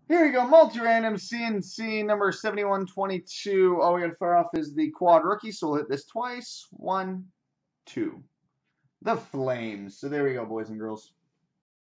Here we go, multi-random C&C number 7122. All we gotta fire off is the quad rookie, so we'll hit this twice. 1, 2. The Flames. So there we go, boys and girls.